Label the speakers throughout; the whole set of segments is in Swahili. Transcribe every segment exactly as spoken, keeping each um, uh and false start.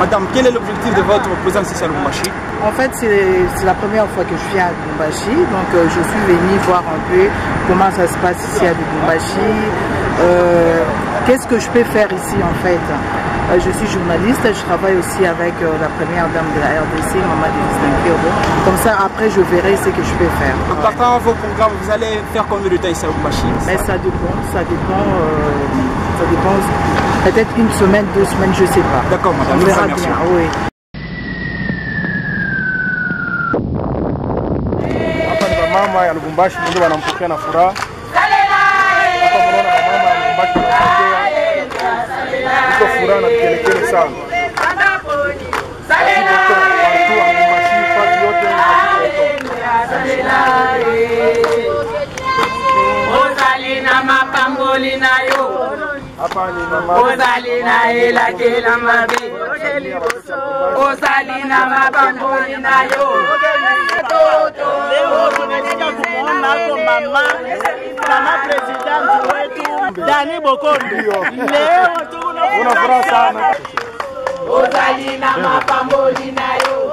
Speaker 1: Madame, quel est l'objectif de votre présence ici à Lubumbashi?
Speaker 2: En fait, c'est la première fois que je viens à Lubumbashi, donc euh, je suis venue voir un peu comment ça se passe ici à Lubumbashi. Euh, Qu'est-ce que je peux faire ici en fait? euh, Je suis journaliste, je travaille aussi avec euh, la première dame de la R D C, Maman Denise Nankirbo. Comme ça, après, je verrai ce que je peux faire.
Speaker 1: En
Speaker 2: ouais.
Speaker 1: partant vos programmes, vous allez faire combien de temps ici à Lubumbashi?
Speaker 2: Mais ça dépend, ça dépend, euh, ça dépend. Peut-être une semaine, deux semaines, je ne sais pas.
Speaker 1: D'accord, madame.
Speaker 2: On verra bien, oui.
Speaker 3: Mama ya Lubumbashi ndio wanampokea na furaha. Hapa mnaona mama ya Lubumbashi anapokea. Iko furaha na kelekele sana. Watu wa Lubumbashi fasi yote
Speaker 4: Ozali na mapamboli nayo.
Speaker 3: hapa ni mama.
Speaker 4: Ozali na ila kila mabe. Ozali na mapamboli nayo.
Speaker 5: Leo tumekuja kumuona hapo mama mama president wetu Dani Bokondo. Leo
Speaker 3: Una furaha sana.
Speaker 4: Ozali na mapamboli nayo.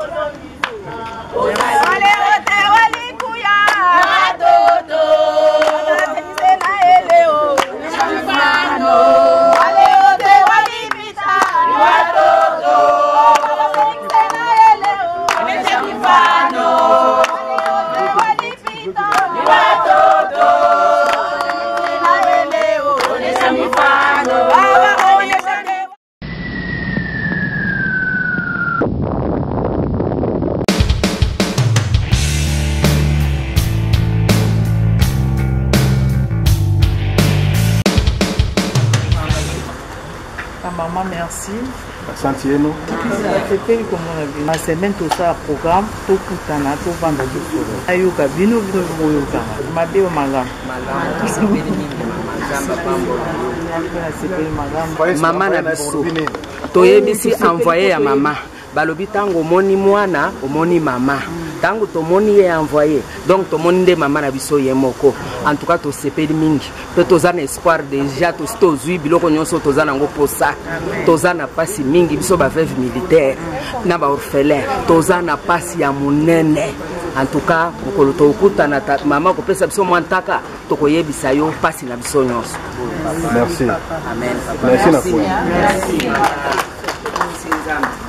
Speaker 4: Wale wote walikuya watoto tena eleo mfano wale wote walipita watoto tena eleo mfano watoto tena eleo onesha mfano baba onesha.
Speaker 2: Maman, merci.
Speaker 3: Asante yenu.
Speaker 2: C'était comme on a vu. La semaine, tout ça, programme, tout kutana, tout vendre tout ça. Ayuka, bino, bino, bino, bino. Ma bio, magam.
Speaker 6: Mama na biso. Toyebisi envoyé ya mama. Balobi tango moni mwana, omoni mama. Tango tomoni ye envoyé. Donc tomoni nde mama na biso ye moko. En tout cas to sepeli mingi. Pe tozana espoir déjà to sto zui biloko nyonso tozana ngo posa. Tozana pasi mingi biso ba veuve militaire na ba orphelin. Tozana pasi ya munene. En tout cas mokolo to okuta na mama ko pesa biso mwantaka to koyebisa yo pasi na biso nyonso.
Speaker 3: Merci.
Speaker 6: Amen.
Speaker 3: Merci na kwa.
Speaker 6: Merci.